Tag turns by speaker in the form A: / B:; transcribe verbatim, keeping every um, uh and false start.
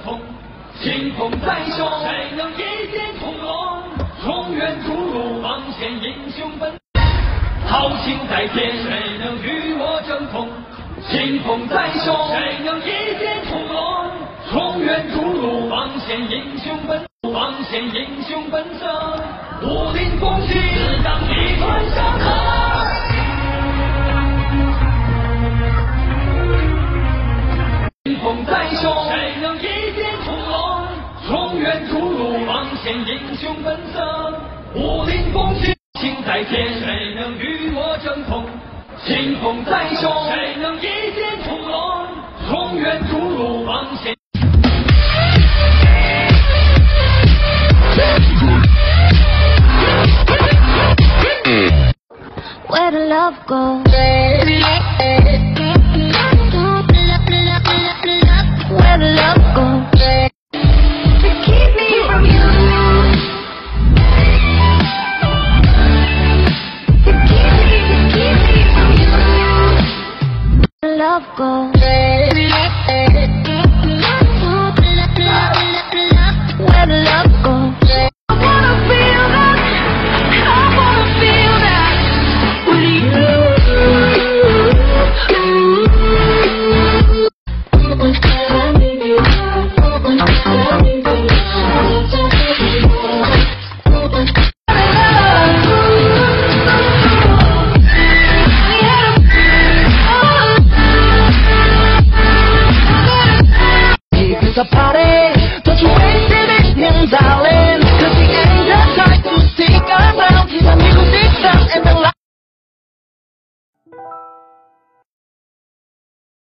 A: 痛，清风在手，谁能一剑屠龙？中原逐鹿，望见英雄奔。豪情在天，谁能与我争锋？清风在手，谁能一剑屠龙？中原逐鹿，望见英雄奔，望见英雄本色。武林风起，自当一团山河。清风在手，谁能一剑屠龙？中原逐鹿，望见英雄本色。武林风起，情在天，谁能与我争锋？清风在手，谁能一剑屠龙？中原逐鹿，望见。
B: Where the love go? Where the love go? To keep me from you. To keep me, to keep me from you. Where the love go? Where the love go? I wanna feel that. I wanna feel that.
A: It's a